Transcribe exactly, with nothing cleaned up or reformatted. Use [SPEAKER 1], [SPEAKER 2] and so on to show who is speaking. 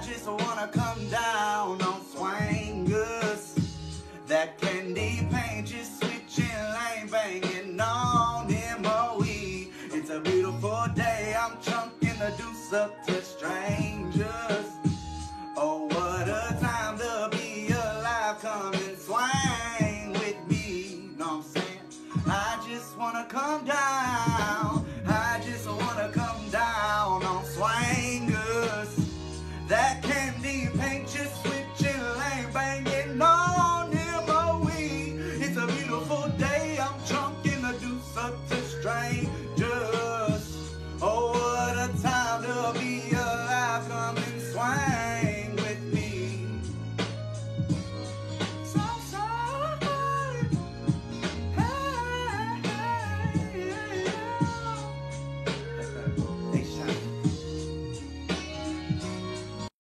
[SPEAKER 1] just wanna come down on swingers. That candy paint just switching lane, banging on M O E. It's a beautiful day, I'm chunking the deuce up to strangers. Oh, what a time to be alive, come and swing with me. Know what I'm saying? I just wanna come down, I just wanna come down on swingers. That candy paint just switching lane, banging on M O E. It's a beautiful day, I'm chunking the deuce up to strangers. Oh, what a time to be alive, come and swing.